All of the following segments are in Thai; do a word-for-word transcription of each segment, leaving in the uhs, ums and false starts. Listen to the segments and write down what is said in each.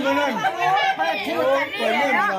มานั่นเปิดเงินมา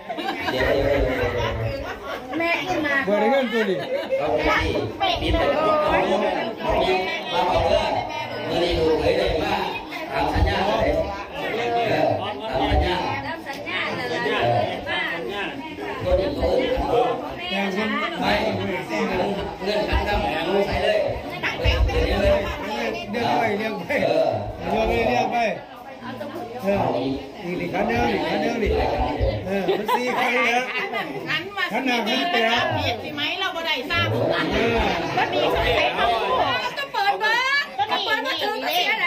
แม่ขึ้นมาเปิดเงินตัวดิเราไม่ปิดแต่ก็เอาเงินมาบอกว่าเงินดูเลยเลยว่าทำสัญญาอะไรทำสัญญาทำสัญญาอะไรตัวนี้ตัวไม่เงินขันตั้งแหงใส่เลยเรียกไปเรียกไปเรียกไปเรียกไปเอออีกขันเดียวอีกขันเดียวดิเออมันสี่ขันเลยขันมาขันหนักขันเตะเปียกสิไหมเราบ่ได้ทราบก็มีใส่เอาก็เปิดเบิ้งก็เปิดมาถึงเสียไหน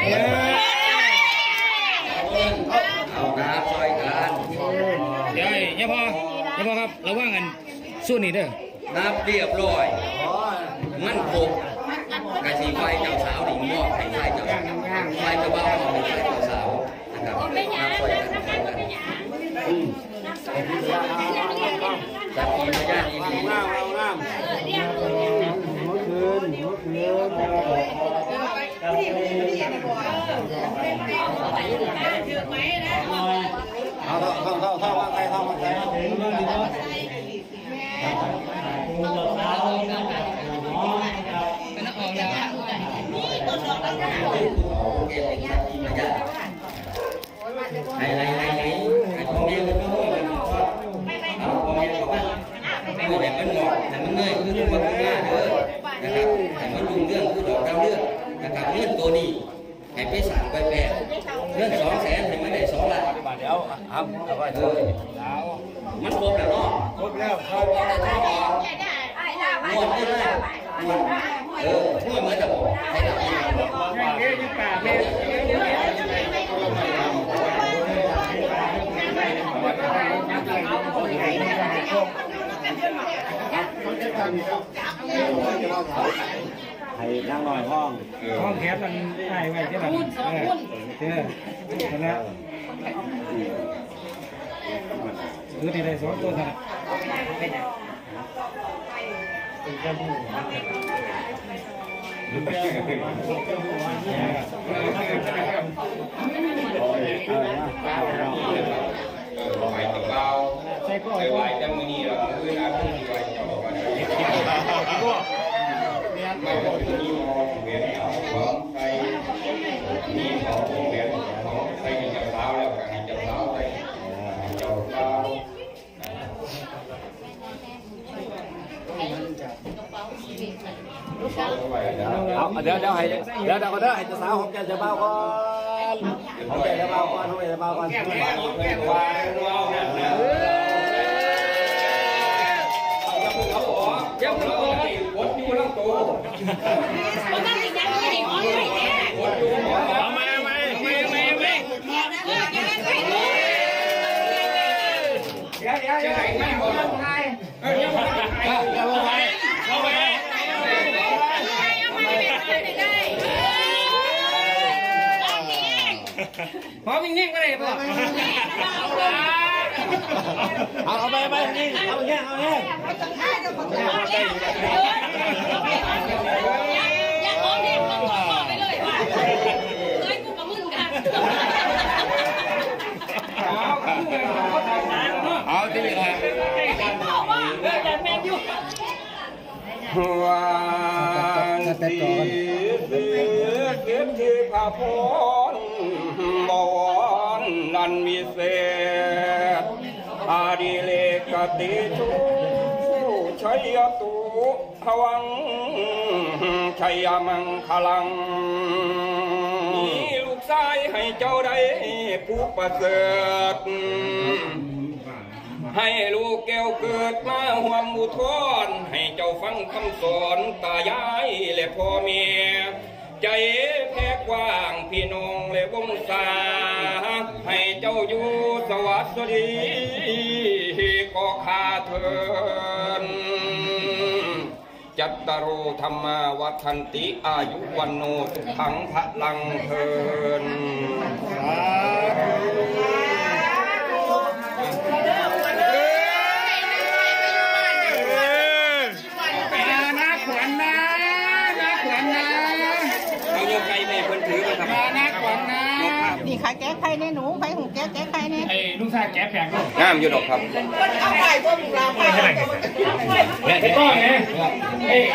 เอาการซอยการเดี๋ยวเนี่ยพอเนี่ยพอครับระวังกันสู้นี่เด้อนับเรียบร้อยมันครบกะทิไฟเจ้าสาวหนิงมอบไข่ไฟเจ้าไฟเจ้าบ่าวไฟเจ้าสาวนะครับนับซอยกันจัดทีมญาติดีๆน้ำน้ำเมื่อคืนเมื่อคืนเอาเท่าเท่าเท่าเท่าว่าใครเท่าว่าใครเป็นนักออกแล้วไอ้ไอ้ไอ้ไอ้ไอ้ของเลี้ยงมันไม่เหมือนเอาของเลี้ยงบอกว่าไม่เหมือนมันหมดแต่มันเนื่อยคือมันง่ายเลยนะครับแต่มันยุ่งเรื่องคือดอกดาวเรื่องนะครับเรื่องตัวนี้ให้ไปสั่งไปแปดเรื่องสองแสนให้มันได้สองล้านเดี๋ยวเอาเอาไปเถอะมันครบแล้วเนาะครบแล้วครบแล้วหมดได้เลยเออช่วยเหมือนจะบอกให้เราเงี้ยยิ่งป่าเลยให้นั่งหน่อยห้องห้องแคบมันใช่ไหมใช่ไหมเออเออแล้วคือที่ได้สองตัวนะไปถึงเราไปไหว้จะมือนี้เราคืออาชีพไหว้เจ้าก่อนไม่ต้องมีมองเวียนของใครมีของเวียนของใครจะเท้าแล้วกันจะเท้าไปเจ้าเท้าเอาเดี๋ยวเดี๋ยวให้เดี๋ยวเดี๋ยวก็ได้ให้จะสาวของแกจะเบาก่อนของแกจะเบาก่อนของแกจะเบาก่อนแก้วแก้ววายเราเนี่ยยังไม่ออกวดอยู่แล้วตัวมันก็ยังยังไม่ออกเลยเนี่ยวดอยู่หมอไม่ไม่ไม่ไม่ไม่จะไหนไม่หมดไทยเออยังไม่ไทยยังไม่ไทยเข้าไปพร้อมยิ่งๆก็ได้ป่ะเอาเอาไปไปนี่เอาแง่เอาแง่อย่าขอเด็กมาขอไปเลยว่าเคยกูกับมึงกันเอาที่นี่ครับบอกว่าอย่าแม่ยุ่งวันที่เดือดเดือดที่พาพรบวรนันวิเศษอาดิเลกติทุชัยตุภวังชัยมังคลังมีลูกชายให้เจ้าได้ผู้ประเสริฐให้ลูกแก้วเกิดมาห่วมอุทธรให้เจ้าฟังคำสอนตายายและพ่อแม่ใจแผ่กว้างพี่น้องและวงศาให้เจ้าอยู่สวัสดีก็ขาเถินจัตตารุธรรมาวัฏันติอายุวันโนสุขังพลังเถินเอาโยกไก่แม่เพิ่นถือมาทำมานักกว่านะนี่ใครแก้ไขในหนูใครหูแก้แก้ไขชายแกะแผงก็งามอยู่ดอกครับเอาไปพวกเราไปแม่ไอ้ก้อนไงเอ้ย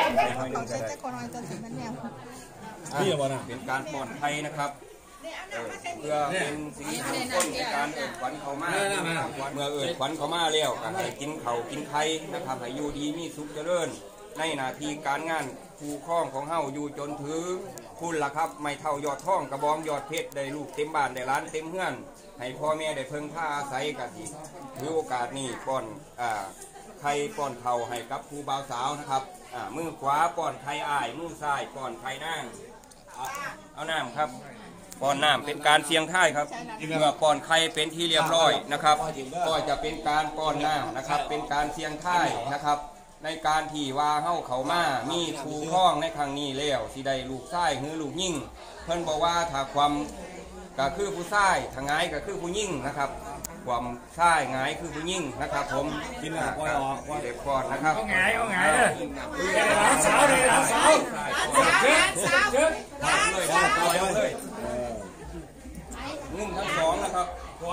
นี่บอนะเป็นการป้อนไทยนะครับเพื่อเป็นสิ่งที่มงคลในการเอิดขวัญเขามาเมื่อเอิดขวัญเขามาแล้วก็ให้กินเขากินไข่นะครับให้อยู่ดีมีสุขเจริญในหน้าที่การงานคู่ครองของเฮาอยู่จนถึงคุณล่ะครับไม่เท่ายอดท่องกระบองยอดเพชรได้ลูกเต็มบ้านได้ร้านเต็มเฮือนให้พ่อแม่ได้เพิ่งผ้าอาศัยกันอีกถือโอกาสนี้ป้อนอ่าไข่ป้อนเข่าให้กับครูบ่าวสาวนะครับอ่ามือขวาป้อนไข่อ้ายมือซ้ายป้อนไข่นางเอาน้ำครับป้อนน้ำเป็นการเสี่ยงทายครับเมื่อป้อนไข่เป็นที่เรียบร้อยนะครับก็จะเป็นการป้อนน้ำนะครับเป็นการเสี่ยงทายนะครับในการที่ว่าเฮ้าเขามามีครูคล้องในครั้งนี้แล้วสิได้ลูกชายหรือลูกยิ่งเพิ่นบอกว่าถ้าความก็คือผู้ชายถ้าง่ายก็คือผู้ยิ่งนะครับความชายง่ายคือผู้ยิ่งนะครับผมกินหลักออกเด็กก่อนนะครับเอาง่ายเอาง่ายเลยสาวเลยสาวเชิญสาวเชิญเลยสาวเลยนึ่งทั้งสองนะครับ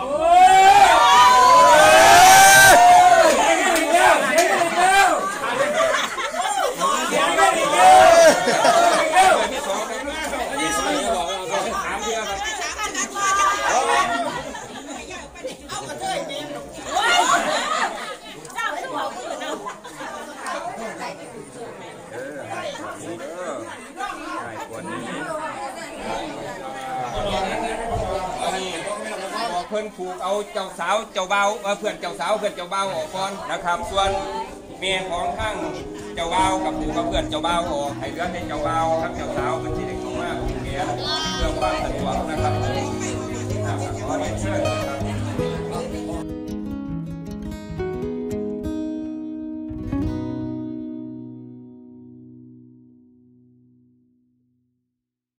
เพื่อนผูกเอาเจ้าสาวเจ้าเบาเพื่อนเจ้าสาวเพื่อนเจ้าเบาออกก่อนนะครับส่วนเมียของทั้งเจ้าเบากับผูกกับเพื่อนเจ้าเบาออกให้เหลือแต่เจ้าเบาทั้งเจ้าสาวเป็นที่เด็กของมากเมียเพื่อความสะดวกนะครับ